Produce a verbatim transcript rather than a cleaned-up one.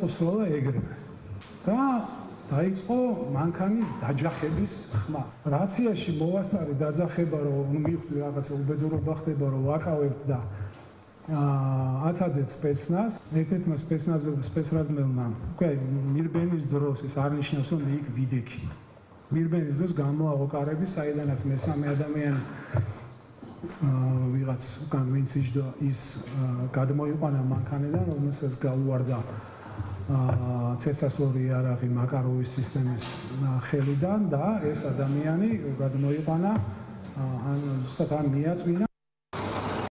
უსროლა ეგრევე. და დაიწყო მანქანის დაჯახების ხმა. რაციაში მოვასწარი დაძახება, რომ მივხვდი რაღაცა უბედურობა ხდება, რომ ვაკავებთ და აცადეთ სპეცნაზს. ერთ-ერთმა სპეცრაზმელმა უკვე მირბენის დროს ეს არ ნიშნავს, რომ იქ ვიდექი. მირბენის დროს გამოაყო კარები, საიდანაც მესამე ადამიანი ვიღაც უკან ვინც იჯდა ის გადმოიყვანა მანქანიდან, რომელსაც გაუვარდა ცესასური იარაღი მაკაროვის სისტემის ხელიდან და ეს ადამიანი გადმოიყვანა ან ზუსტად არ მიაწვინა